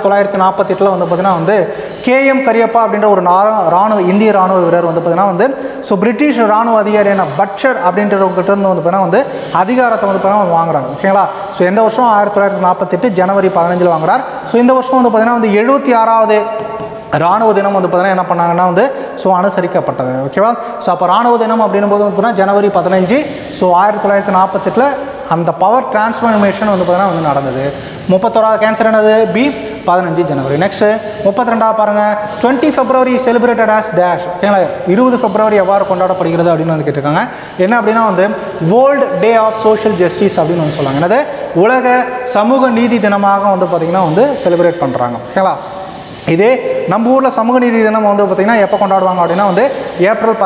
1948 வந்து பார்த்தீங்கன்னா வந்து KM கரியப்பா அப்படின்ற ஒரு இந்திய ராணுவ வீரர் வந்து பார்த்தீங்கன்னா வந்து ஸோ பிரிட்டிஷ் ராணுவ அதிகாரியான பட்சர் அப்படின்றவங்ககிட்ட இருந்து வந்து பார்த்தீங்கன்னா வந்து அதிகாரத்தை வந்து பார்த்தீங்கன்னா வாங்குறாங்க. ஓகேங்களா? ஸோ எந்த வருஷம் 1948 ஜனவரி 15 வாங்குறார். ஸோ இந்த வருஷம் வந்து பார்த்தீங்கன்னா வந்து 76வது ராணுவ தினம் வந்து பார்த்தீங்கன்னா என்ன பண்ணாங்கன்னா வந்து ஸோ அனுசரிக்கப்பட்டது. ஓகேவா? ஸோ அப்போ ராணுவ தினம் அப்படின்னும் போது வந்து பார்த்தீங்கன்னா ஜனவரி 15 ஸோ 1948 அந்த பவர் டிரான்ஸ்ஃபர்மேஷன் வந்து பார்த்தீங்கன்னா வந்து நடந்தது. 31வது கேன்சர் என்னது? பி 15 ஜனவரி. நெக்ஸ்ட்டு 32 பாருங்கள். 20 February செலிப்ரேட்டட் ஆஸ் டேஷ். ஓகேங்களா? 20 February எவ்வாறு கொண்டாடப்படுகிறது அப்படின்னு வந்து கேட்டிருக்காங்க. என்ன அப்படின்னா வந்து world day of social justice அப்படின்னு வந்து சொல்லுவாங்க. என்னது? உலக சமூக நீதி தினமாக வந்து பார்த்திங்கன்னா வந்து செலிப்ரேட் பண்ணுறாங்க. ஓகேங்களா? இதே நம்ம ஊரில் சமூக நீதி தினம் வந்து பார்த்திங்கன்னா எப்போ கொண்டாடுவாங்க அப்படின்னா வந்து ஏப்ரல்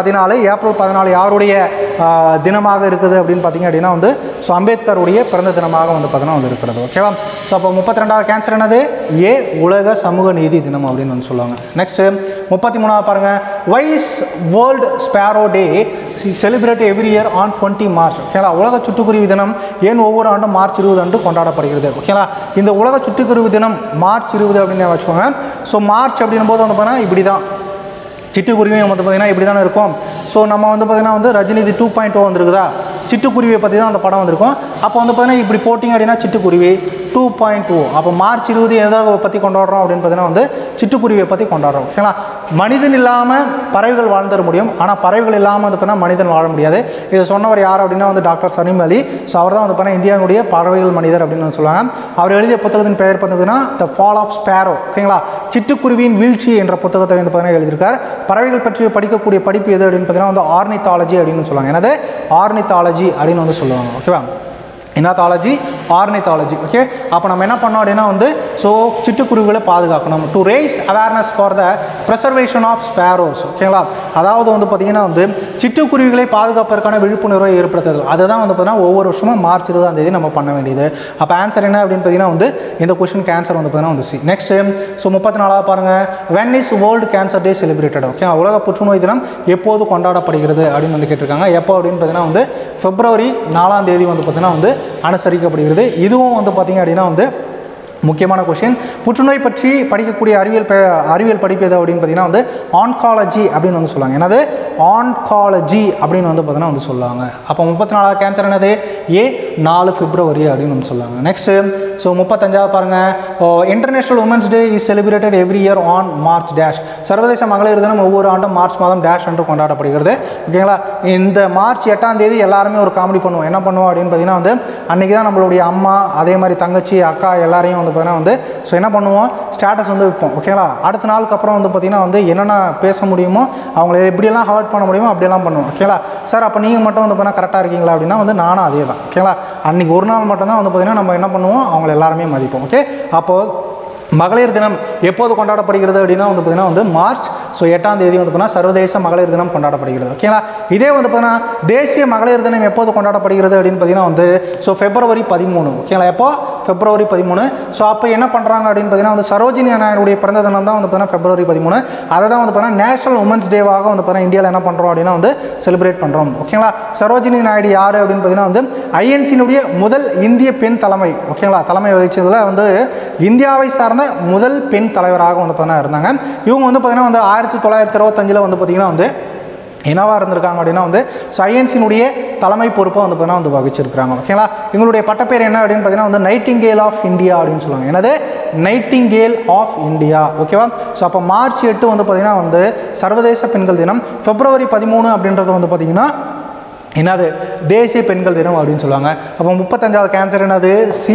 14 யாருடைய தினமாக இருக்குது அப்படின்னு பார்த்திங்க அப்படின்னா வந்து ஸோ அம்பேத்கருடைய பிறந்த தினமாக வந்து பார்த்திங்கன்னா வந்து இருக்கிறது. ஓகேவா? ஸோ அப்போ 32வது கேன்சர் என்னது? ஏ உலக சமூக நீதி தினம் அப்படின்னு வந்து சொல்லுவாங்க. நெக்ஸ்ட்டு 33 பாருங்கள். Wise world sparrow day celebrate every year on 20 March. ஓகேங்களா? உலக சிட்டுக்குருவி தினம் ஏன் ஒவ்வொரு ஆண்டும் மார்ச் 20 அன்று கொண்டாடப்படுகிறது? ஓகேங்களா? இந்த உலக சிட்டுக்குருவி தினம் மார்ச் 20 அப்படின்னு வச்சுக்கோங்க. ஸோ மார்ச் அப்படின்னும் போது வந்து பார்த்தீங்கன்னா இப்படி தான் சிட்டுக்குருவியும் வந்து பார்த்திங்கன்னா இப்படி தானே இருக்கும். ஸோ நம்ம வந்து பார்த்திங்கன்னா வந்து ரஜினிதி 2.0 வந்துருக்குதா, சிட்டுக்குருவியை பற்றி தான் அந்த படம் வந்திருக்கும். அப்போ வந்து பார்த்திங்கன்னா இப்படி போட்டிங்க அப்படின்னா சிட்டுக்குருவி 2.0. அப்போ மார்ச் 20 எதை பற்றி கொண்டாடுறோம் அப்படின்னு பார்த்தீங்கன்னா வந்து சிட்டுக்குருவியை பற்றி கொண்டாடுறோம். ஓகேங்களா? மனிதன் இல்லாமல் பறவைகள் வாழ்ந்துட முடியும், ஆனால் பறவைகள் இல்லாமல் வந்து பார்த்தீங்கன்னா மனிதன் வாழ முடியாது. இதை சொன்னவர் யார் அப்படின்னா வந்து டாக்டர் சலீம் அலி. ஸோ அவர் தான் வந்து பார்த்தீங்கன்னா இந்தியாவுடைய பறவைகள் மனிதர் அப்படின்னு சொல்லுவாங்க. அவர் எழுதிய புத்தகத்தின் பெயர் பார்த்தீங்கன்னா த ஃபால் ஆஃப் ஸ்பேரோ. ஓகேங்களா? சிட்டுக்குருவியின் வீழ்ச்சி என்ற புத்தகத்தை வந்து பார்த்தீங்கன்னா எழுதியிருக்கார். பறவைகள் பற்றி படிக்கக்கூடிய படிப்பு எது அப்படின்னு பார்த்தீங்கன்னா வந்து ஆர்னித்தாலஜி அப்படின்னு சொல்லுவாங்க. என்னது? ஆர்னித்தாலஜி அப்படின்னு வந்து சொல்லுவாங்க. ஓகேவா? இனாத்தாலஜி, ஆர்னித்தாலஜி. ஓகே? அப்போ நம்ம என்ன பண்ணோம் அப்படின்னா வந்து ஸோ சிட்டுக்குருவிகளை பாதுகாக்கணும். To raise awareness for the preservation of sparrows. ஓகேங்களா? அதாவது வந்து பார்த்திங்கன்னா வந்து சிட்டுக்குருவிகளை பாதுகாப்பதற்கான விழிப்புணர்வை ஏற்படுத்துறது. அதுதான் வந்து பார்த்தீங்கன்னா ஒவ்வொரு வருஷமும் மார்ச் 20ஆம் தேதி நம்ம பண்ண வேண்டியது. அப்போ ஆன்சர் என்ன அப்படின்னு பார்த்தீங்கன்னா வந்து இந்த கொஸ்டினுக்கு ஆன்சர் வந்து பார்த்தீங்கன்னா வந்து சி. நெக்ஸ்ட் ஸோ 34 பாருங்கள். When is world cancer day celebrated? Okay? உலக புற்றுநோய் தினம் எப்போது கொண்டாடப்படுகிறது அப்படின்னு வந்து கேட்டிருக்காங்க. எப்போ அப்படின்னு பார்த்தீங்கன்னா வந்து February 4ஆம் தேதி வந்து பார்த்தீங்கன்னா வந்து அனுசரிக்கப்படுகிறது. இதுவும் வந்து பார்த்திங்க அப்படின்னா வந்து முக்கியமான கொஸ்டின். புற்றுநோய் பற்றி படிக்கக்கூடிய அறிவியல் படிப்பு எது அப்படின்னு பார்த்தீங்கன்னா வந்து ஆன்காலஜி அப்படின்னு வந்து சொல்லுவாங்க. என்னது? ஆன்காலஜி அப்படின்னு வந்து பார்த்தீங்கன்னா வந்து சொல்லுவாங்க. அப்போ 34வது கேன்சர் என்னது? ஏ 4 பிப்ரவரி அப்படின்னு நம்ம சொல்லுவாங்க. நெக்ஸ்ட்டு ஸோ 35வது பாருங்கள், international women's day is celebrated every year on March dash. சர்வதேச மகளிர் தினம் ஒவ்வொரு ஆண்டும் மார்ச் மாதம் டேஷ் என்று கொண்டாடப்படுகிறது. ஓகேங்களா, இந்த மார்ச் 8ஆம் தேதி எல்லாருமே ஒரு காமெடி பண்ணுவோம். என்ன பண்ணுவோம் அப்படின்னு பார்த்தீங்கன்னா வந்து அன்றைக்கி தான் நம்மளுடைய அம்மா, அதே மாதிரி தங்கச்சி, அக்கா எல்லாரையும் வந்து பார்த்தீங்கன்னா வந்து ஸோ என்ன பண்ணுவோம், ஸ்டேட்டஸ் வந்து வைப்போம். ஓகேங்களா, அடுத்த நாளுக்கு அப்புறம் வந்து பார்த்தீங்கன்னா வந்து என்னென்ன பேச முடியுமோ அவங்கள எப்படியெல்லாம் ஹர்ட் பண்ண முடியுமோ அப்படியெல்லாம் பண்ணுவோம். ஓகேங்களா சார், அப்போ நீங்கள் மட்டும் வந்து பார்த்தீங்கன்னா கரெக்டாக இருக்கீங்களா அப்படின்னா வந்து நானும் அதே தான். ஓகேங்களா, அன்றைக்கி ஒரு நாள் மட்டும்தான் வந்து பார்த்தீங்கன்னா நம்ம என்ன பண்ணுவோம், அவங்கள எல்லாருமே மதிப்போம். ஓகே, அப்போது மகளிர் தினம் எப்போது கொண்டாடப்படுகிறது அப்படின்னா வந்து பார்த்தீங்கன்னா வந்து மார்ச் 8ஆம் தேதி வந்து பார்த்தீங்கன்னா சர்வதேச மகளிர் தினம் கொண்டாடப்படுகிறது. ஓகேங்களா, இதே வந்து பார்த்தீங்கன்னா தேசிய மகளிர் தினம் எப்போது கொண்டாடப்படுகிறது அப்படின்னு பார்த்தீங்கன்னா வந்து February 13. ஓகேங்களா, எப்போ February 13. ஸோ அப்போ என்ன பண்ணுறாங்க அப்படின்னு பார்த்தீங்கன்னா வந்து சரோஜினி நாயுடைய பிறந்த தினம் தான் வந்து பார்த்தீங்கன்னா February 13. அதை தான் வந்து பார்த்தீங்கன்னா நேஷனல் உமன்ஸ் டேவாக வந்து பார்த்தீங்கன்னா இந்தியாவில் என்ன பண்ணுறோம் அப்படின்னா வந்து செலிப்ரேட் பண்ணுறோம். ஓகேங்களா, சரோஜினி நாயுடு யார் அப்படின்னு பார்த்தீங்கன்னா வந்து ஐஎன்சியினுடைய முதல் இந்திய பெண் தலைமை. ஓகேங்களா, தலைமை வகிச்சதில் வந்து இந்தியாவை சார்ந்த முதல் பெண் தலைவராக வந்து பார்த்தீங்கன்னா இருந்தாங்க. இவங்க வந்து பார்த்தீங்கன்னா வந்து 1925 வந்து பார்த்தீங்கன்னா வந்து என்னவா இருந்திருக்காங்க அப்படின்னா வந்து ஐஎன்சியினுடைய தலைமை பொறுப்பை வந்து பார்த்தீங்கன்னா வந்து வகிச்சிருக்கிறாங்க. ஓகேங்களா, இவங்களுடைய பட்டப்பேர் என்ன அப்படின்னு பார்த்தீங்கன்னா வந்து நைட்டிங்கேல் ஆஃப் இந்தியா அப்படின்னு சொல்லுவாங்க. என்னது, நைட்டிங்கேல் ஆஃப் இந்தியா. ஓகேவா, ஸோ அப்போ மார்ச் 8 வந்து பார்த்தீங்கன்னா வந்து சர்வதேச பெண்கள் தினம். February 13 அப்படின்றது வந்து பார்த்தீங்கன்னா என்னது, தேசிய பெண்கள் தினம் அப்படின்னு சொல்லுவாங்க. அப்போ 35வது கேன்சர் என்னது,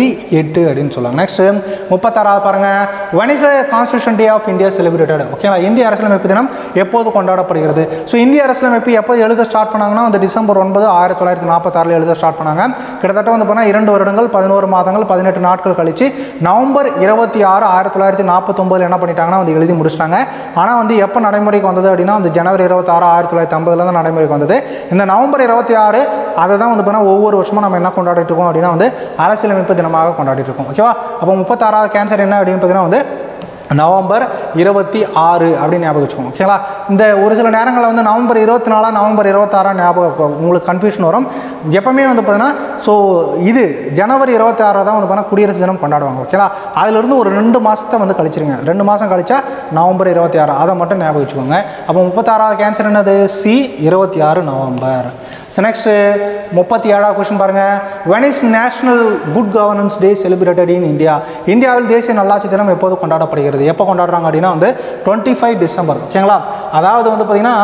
C8 அப்படின்னு சொல்லுவாங்க. நெக்ஸ்ட் 36வது பாருங்க, when is the Constitution Day of India celebrated? ஓகேங்களா, இந்திய அரசியலமைப்பு தினம் எப்போது கொண்டாடப்படுகிறது? ஸோ இந்திய அரசியலமைப்பு எப்போ எழுத ஸ்டார்ட் பண்ணாங்கன்னா வந்து December 9, 1946 எழுத ஸ்டார்ட் பண்ணாங்க. கிட்டத்தட்ட வந்து பார்த்தீங்கன்னா 2 வருடங்கள் 11 மாதங்கள் 18 நாட்கள் கழிச்சு November 26, 1949 என்ன பண்ணிட்டாங்கன்னா வந்து எழுதி முடிச்சிட்டாங்க. ஆனால் வந்து எப்போ நடைமுறைக்கு வந்தது அப்படின்னா வந்து January 26, 1950 தான் நடைமுறைக்கு வந்தது. இந்த November 26 அதை தான் வந்து பார்த்தீங்கன்னா ஒவ்வொரு வருஷமும் நம்ம என்ன கொண்டாடிட்டு இருக்கோம் அப்படின்னா வந்து அரசியலமைப்பு தினமாக கொண்டாடிட்டு இருக்கோம். ஓகேவா, அப்போ 36வது கேன்சர் என்ன அப்படின்னு பார்த்தீங்கன்னா வந்து November 26 அப்படின்னு ஞாபகம் வச்சுக்கோங்க. ஓகேங்களா, இந்த ஒரு சில நேரங்களில் வந்து November 24, November 26 ஞாபகம் உங்களுக்கு கன்ஃபியூஷன் வரும். எப்பவுமே வந்து பார்த்தீங்கன்னா ஸோ இது January 26 தான் வந்து பார்த்தீங்கன்னா குடியரசு தினம் கொண்டாடுவாங்க. ஓகேங்களா, அதிலிருந்து ஒரு 2 மாதத்தை வந்து கழிச்சிருங்க. 2 மாதம் கழிச்சா November 26, அதை மட்டும் ஞாபகம் வச்சுக்கோங்க. அப்போ 36வது கேன்சர் என்னது, C26 நவம்பர். ஸோ நெக்ஸ்ட் 37வது கொஸ்டின் பாருங்க, when is National Good Governance Day celebrated in India? இந்தியாவில் தேசிய நல்லாட்சி தினம் எப்போது கொண்டாடப்படுகிறது? எப்போ கொண்டாடுறாங்க அப்படின்னா வந்து 25 December. ஓகேங்களா, அதாவது வந்து பார்த்தீங்கன்னா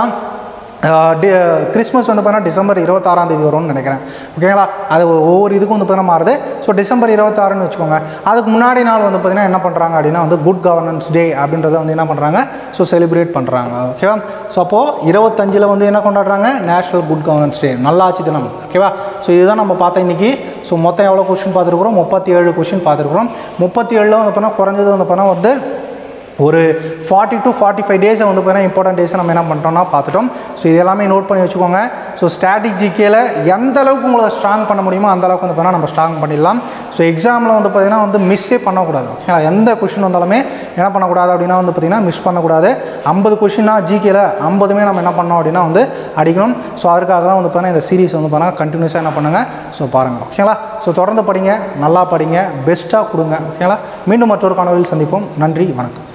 கிறிஸ்மஸ் வந்து பார்த்தீங்கன்னா December 26ஆம் தேதி வரும்னு நினைக்கிறேன். ஓகேங்களா, அது ஒவ்வொரு இதுக்கும் வந்து பார்த்தீங்கன்னா மாறுது. ஸோ December 26ன்னு வச்சுக்கோங்க. அதுக்கு முன்னாடி நாள் வந்து பார்த்தீங்கன்னா என்ன பண்ணுறாங்க அப்படின்னா வந்து குட் கவர்னன்ஸ் டே அப்படின்றத வந்து என்ன பண்ணுறாங்க, ஸோ செலிப்ரேட் பண்ணுறாங்க. ஓகேவா, ஸோ அப்போது 25 வந்து என்ன கொண்டாடுறாங்க, நேஷனல் குட் கவர்னன்ஸ் டே, நல்லாட்சி தினம். ஓகேவா, ஸோ இதுதான் நம்ம பார்த்தோம் இன்றைக்கி. ஸோ மொத்தம் எவ்வளோ கொஸ்டின் பார்த்துருக்குறோம், 37 கொஸ்டின் பார்த்துருக்குறோம். 37 வந்து பார்த்தீங்கன்னா குறைஞ்சது வந்து பார்த்தீங்கன்னா வந்து ஒரு 40 to 45 டேஸை வந்து பார்த்தீங்கன்னா இம்பார்ட்டன்ட் டேஸை நம்ம என்ன பண்ணுறோம்னா பார்த்துட்டோம். ஸோ இது எல்லாமே நோட் பண்ணி வச்சுக்கோங்க. ஸோ ஸ்டாட்டிக் ஜிகேல எந்த அளவுக்கு உங்களை ஸ்ட்ராங் பண்ண முடியுமோ அந்த அளவுக்கு வந்து பார்த்தீங்கன்னா நம்ம ஸ்ட்ராங் பண்ணிடலாம். ஸோ எக்ஸாமில் வந்து பார்த்தீங்கன்னா வந்து மிஸ்ஸே பண்ணக்கூடாது. ஓகேங்களா, எந்த கொஷின் வந்தாலுமே என்ன பண்ணக்கூடாது அப்படின்னா வந்து பார்த்தீங்கன்னா மிஸ் பண்ணக்கூடாது. 50 கொஷின்னா ஜிகேல 50மே நம்ம என்ன பண்ணோம் அப்படின்னா வந்து அடிக்கணும். ஸோ அதற்காக தான் வந்து பார்த்தீங்கன்னா இந்த சீரிஸ் வந்து பார்த்தீங்கன்னா கண்டினியூஸாக என்ன பண்ணுங்கள், ஸோ பாருங்கள். ஓகேங்களா, ஸோ தொடர்ந்து படிங்க, நல்லா படிங்க, பெஸ்ட்டாக கொடுங்க. ஓகேங்களா, மீண்டும் மற்றொரு காணொலியில் சந்திப்போம். நன்றி, வணக்கம்.